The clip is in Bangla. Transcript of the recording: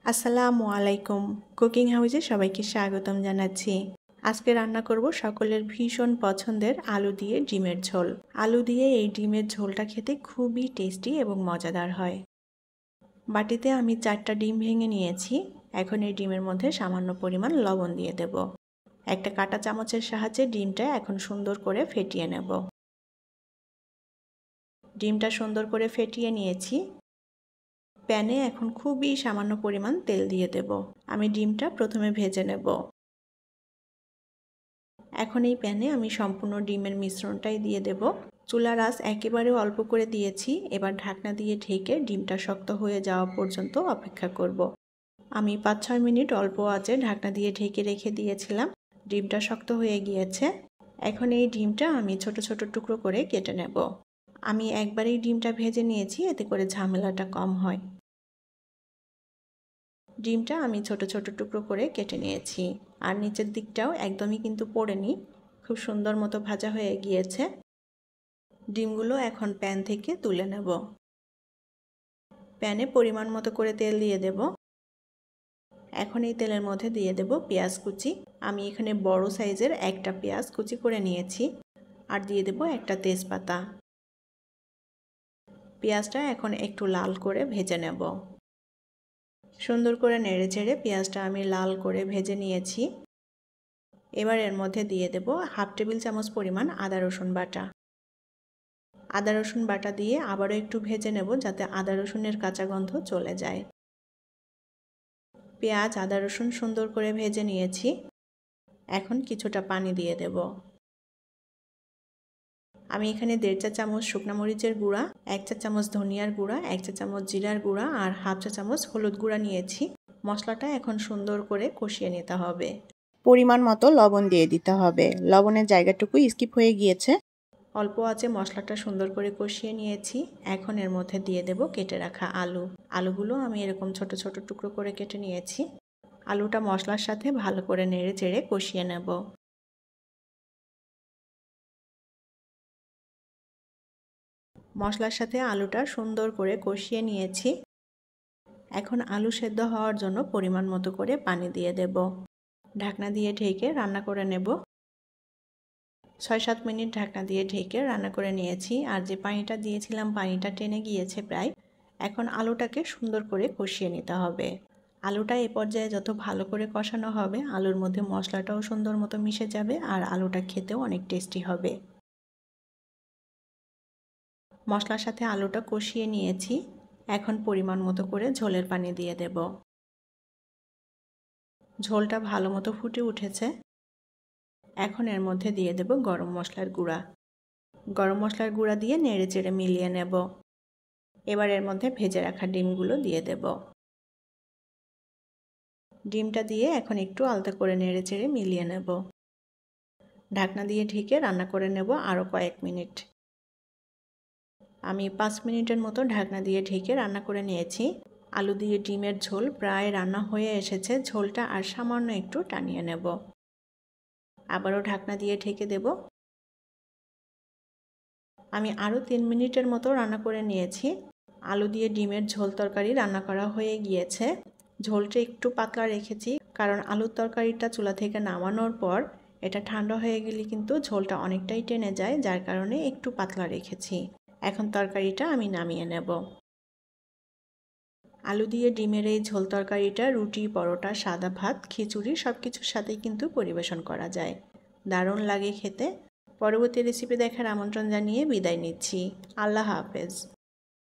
আসসালামু আলাইকুম। কুকিং হাউসে সবাইকে স্বাগতম জানাচ্ছি। আজকে রান্না করব সকলের ভীষণ পছন্দের আলু দিয়ে ডিমের ঝোল। আলু দিয়ে এই ডিমের ঝোলটা খেতে খুবই টেস্টি এবং মজাদার হয়। বাটিতে আমি 4টা ডিম ভেঙে নিয়েছি। এখন এই ডিমের মধ্যে সামান্য পরিমাণ লবণ দিয়ে দেব। একটা কাঁটা চামচের সাহায্যে ডিমটা এখন সুন্দর করে ফেটিয়ে নেব। ডিমটা সুন্দর করে ফেটিয়ে নিয়েছি। প্যানে এখন খুবই সামান্য পরিমাণ তেল দিয়ে দেব। আমি ডিমটা প্রথমে ভেজে নেব। এখন এই প্যানে আমি সম্পূর্ণ ডিমের মিশ্রণটাই দিয়ে দেব। চুলার আঁচ একেবারে অল্প করে দিয়েছি। এবার ঢাকনা দিয়ে ঢেকে ডিমটা শক্ত হয়ে যাওয়া পর্যন্ত অপেক্ষা করব। আমি 5-6 মিনিট অল্প আঁচে ঢাকনা দিয়ে ঢেকে রেখে দিয়েছিলাম। ডিমটা শক্ত হয়ে গিয়েছে। এখন এই ডিমটা আমি ছোট ছোট টুকরো করে কেটে নেব। আমি একবারেই ডিমটা ভেজে নিয়েছি, এতে করে ঝামেলাটা কম হয়। ডিমটা আমি ছোট ছোট টুকরো করে কেটে নিয়েছি, আর নিচের দিকটাও একদমই কিন্তু পোড়েনি, খুব সুন্দর মতো ভাজা হয়ে গিয়েছে। ডিমগুলো এখন প্যান থেকে তুলে নেব। প্যানে পরিমাণ মতো করে তেল দিয়ে দেব। এখন এই তেলের মধ্যে দিয়ে দেব পেঁয়াজ কুচি। আমি এখানে বড় সাইজের একটা পেঁয়াজ কুচি করে নিয়েছি, আর দিয়ে দেব একটা তেজপাতা। পেঁয়াজটা এখন একটু লাল করে ভেজে নেব। সুন্দর করে নেড়েচেড়ে পেঁয়াজটা আমি লাল করে ভেজে নিয়েছি। এবার এর মধ্যে দিয়ে দেব 1/2 টেবিল চামচ পরিমাণ আদা রসুন বাটা। আদা রসুন বাটা দিয়ে আবারও একটু ভেজে নেব, যাতে আদা রসুনের কাঁচা গন্ধ চলে যায়। পেঁয়াজ আদা রসুন সুন্দর করে ভেজে নিয়েছি। এখন কিছুটা পানি দিয়ে দেব। আমি এখানে 1.5 চা চামচ শুকনো মরিচের গুঁড়া, 1 চা চামচ ধনিয়ার গুঁড়া, 1 চা চামচ জিরার গুঁড়া আর 1/2 চা চামচ হলুদ গুঁড়া নিয়েছি। মশলাটা এখন সুন্দর করে কষিয়ে নিতে হবে। পরিমাণ মতো লবণ দিয়ে দিতে হবে। লবণের জায়গাটুকু স্কিপ হয়ে গিয়েছে। অল্প আঁচে মশলাটা সুন্দর করে কষিয়ে নিয়েছি। এখন এর মধ্যে দিয়ে দেব কেটে রাখা আলু। আলুগুলো আমি এরকম ছোট ছোট টুকরো করে কেটে নিয়েছি। আলুটা মশলার সাথে ভালো করে নেড়ে চেড়ে কষিয়ে নেব। মশলার সাথে আলুটা সুন্দর করে কষিয়ে নিয়েছি। এখন আলু সেদ্ধ হওয়ার জন্য পরিমাণ মতো করে পানি দিয়ে দেব। ঢাকনা দিয়ে ঢেকে রান্না করে নেব। 6-7 মিনিট ঢাকনা দিয়ে ঢেকে রান্না করে নিয়েছি, আর যে পানিটা দিয়েছিলাম পানিটা টেনে গিয়েছে প্রায়। এখন আলুটাকে সুন্দর করে কষিয়ে নিতে হবে। আলুটা এ পর্যায়ে যত ভালো করে কষানো হবে, আলুর মধ্যে মশলাটাও সুন্দর মতো মিশে যাবে, আর আলুটা খেতেও অনেক টেস্টি হবে। মশলার সাথে আলুটা কষিয়ে নিয়েছি। এখন পরিমাণ মতো করে ঝোলের পানি দিয়ে দেব। ঝোলটা ভালো মতো ফুটে উঠেছে। এখন এর মধ্যে দিয়ে দেব গরম মশলার গুঁড়া। গরম মশলার গুঁড়া দিয়ে নেড়ে চেড়ে মিলিয়ে নেব। এবার এর মধ্যে ভেজে রাখা ডিমগুলো দিয়ে দেব। ডিমটা দিয়ে এখন একটু আলতো করে নেড়ে চেড়ে মিলিয়ে নেব। ঢাকনা দিয়ে ঢেকে রান্না করে নেব আরও কয়েক মিনিট। আমি 5 মিনিটের মতো ঢাকনা দিয়ে ঢেকে রান্না করে নিয়েছি। আলু দিয়ে ডিমের ঝোল প্রায় রান্না হয়ে এসেছে। ঝোলটা আর সামান্য একটু টানিয়ে নেব। আবারও ঢাকনা দিয়ে ঢেকে দেব। আমি আরও 3 মিনিটের মতো রান্না করে নিয়েছি। আলু দিয়ে ডিমের ঝোল তরকারি রান্না করা হয়ে গিয়েছে। ঝোলটা একটু পাতলা রেখেছি, কারণ আলুর তরকারিটা চুলা থেকে নামানোর পর এটা ঠান্ডা হয়ে গেলে কিন্তু ঝোলটা অনেকটাই টেনে যায়, যার কারণে একটু পাতলা রেখেছি। এখন তরকারিটা আমি নামিয়ে নেব। আলু দিয়ে ডিমের এই ঝোল তরকারিটা রুটি, পরোটা, সাদা ভাত, খিচুড়ি সব কিছুর সাথেই কিন্তু পরিবেশন করা যায়। দারুণ লাগে খেতে। পরবর্তী রেসিপি দেখার আমন্ত্রণ জানিয়ে বিদায় নিচ্ছি। আল্লাহ হাফেজ।